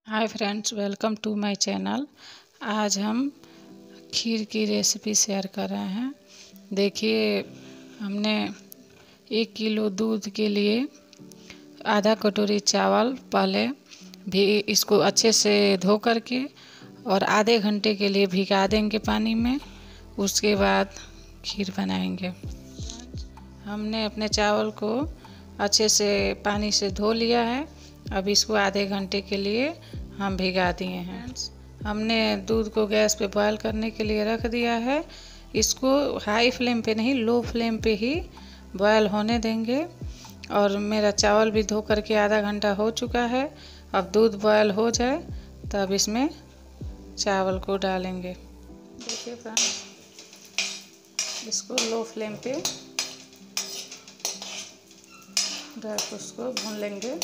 Hi friends, welcome to my channel. आज हम खीर की रेसिपी शेयर कर रहे हैं। देखिए, हमने 1 किलो दूध के लिए आधा कटोरी चावल पहले भी इसको अच्छे से धो करके और आधे घंटे के लिए भिगा देंगे पानी में। उसके बाद खीर बनाएंगे। हमने अपने चावल को अच्छे से पानी से धो लिया है। अब इसको आधे घंटे के लिए हम भिगा दिए हैं। हमने दूध को गैस पे बॉयल करने के लिए रख दिया है। इसको हाई फ्लेम पे नहीं, लो फ्लेम पे ही बॉयल होने देंगे। और मेरा चावल भी धो करके आधा घंटा हो चुका है। अब दूध बॉयल हो जाए तब इसमें चावल को डालेंगे। देखिए फ्रेंड्स, इसको लो फ्लेम पे गैस उसको भून लेंगे।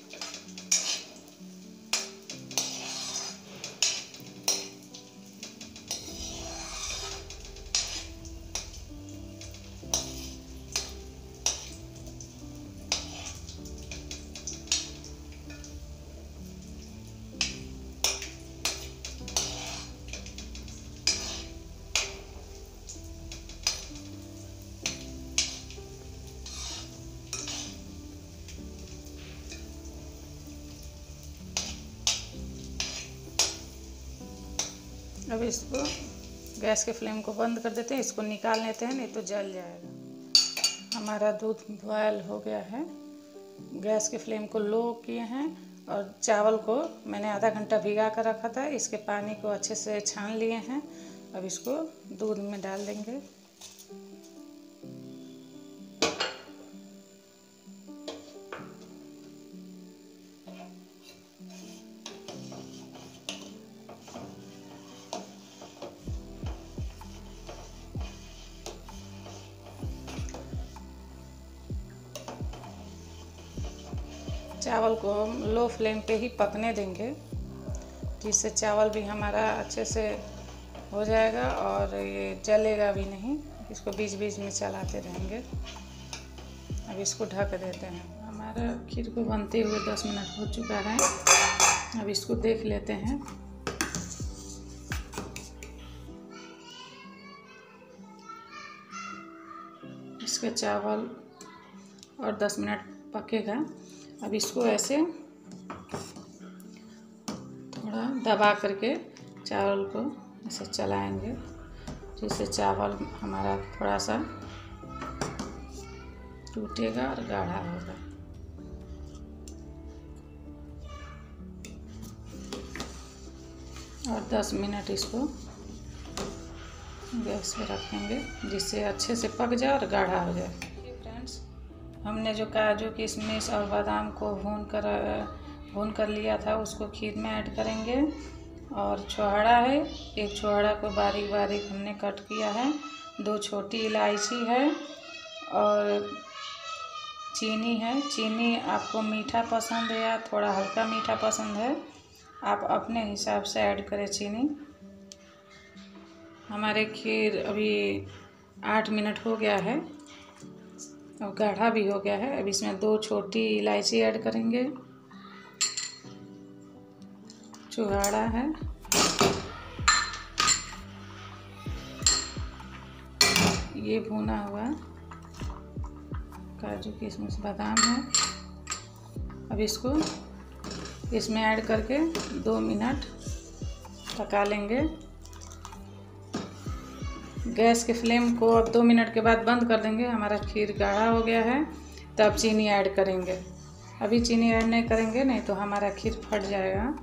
अब इसको गैस के फ्लेम को बंद कर देते हैं। इसको निकाल लेते हैं, नहीं तो जल जाएगा। हमारा दूध बॉयल हो गया है। गैस के फ्लेम को लो किए हैं और चावल को मैंने आधा घंटा भिगा कर रखा था। इसके पानी को अच्छे से छान लिए हैं। अब इसको दूध में डाल देंगे। चावल को हम लो फ्लेम पे ही पकने देंगे, जिससे चावल भी हमारा अच्छे से हो जाएगा और ये जलेगा भी नहीं। इसको बीच बीच में चलाते रहेंगे। अब इसको ढक देते हैं। हमारा खीर को बनते हुए 10 मिनट हो चुका है। अब इसको देख लेते हैं। इसका चावल और 10 मिनट पकेगा। अब इसको ऐसे थोड़ा दबा करके चावल को ऐसे चलाएंगे, जिससे चावल हमारा थोड़ा सा टूटेगा और गाढ़ा होगा। और 10 मिनट इसको गैस पे रखेंगे, जिससे अच्छे से पक जाए और गाढ़ा हो जाए। फ्रेंड्स, हमने जो काजू किशमिश और बादाम को भून कर लिया था, उसको खीर में ऐड करेंगे। और छुहाड़ा है, एक छुहाड़ा को बारीक बारीक हमने कट किया है। 2 छोटी इलायची है और चीनी है। चीनी आपको मीठा पसंद है या थोड़ा हल्का मीठा पसंद है, आप अपने हिसाब से ऐड करें चीनी। हमारे खीर अभी 8 मिनट हो गया है और गाढ़ा भी हो गया है। अब इसमें 2 छोटी इलायची ऐड करेंगे। छुहाड़ा है, ये भुना हुआ काजू किशमिश बादाम है। अब इसको इसमें ऐड करके 2 मिनट पका लेंगे। गैस के फ्लेम को अब 2 मिनट के बाद बंद कर देंगे। हमारा खीर गाढ़ा हो गया है। तब चीनी ऐड करेंगे। अभी चीनी ऐड नहीं करेंगे, नहीं तो हमारा खीर फट जाएगा।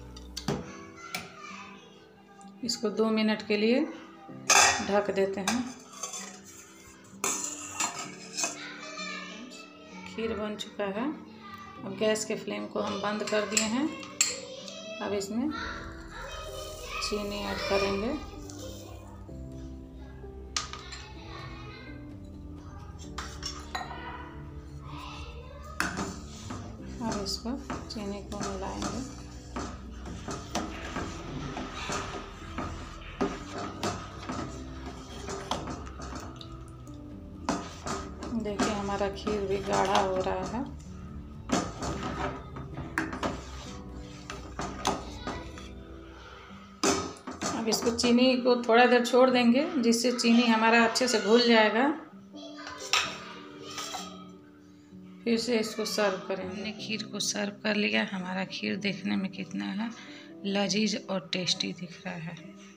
इसको 2 मिनट के लिए ढक देते हैं। खीर बन चुका है। अब गैस के फ्लेम को हम बंद कर दिए हैं। अब इसमें चीनी ऐड करेंगे। अब इसको चीनी को मिलाएंगे। देखिए, हमारा खीर भी गाढ़ा हो रहा है। अब इसको चीनी को थोड़ा देर छोड़ देंगे, जिससे चीनी हमारा अच्छे से घुल जाएगा। फिर से इसको सर्व करेंगे। हमने खीर को सर्व कर लिया। हमारा खीर देखने में कितना है लजीज और टेस्टी दिख रहा है।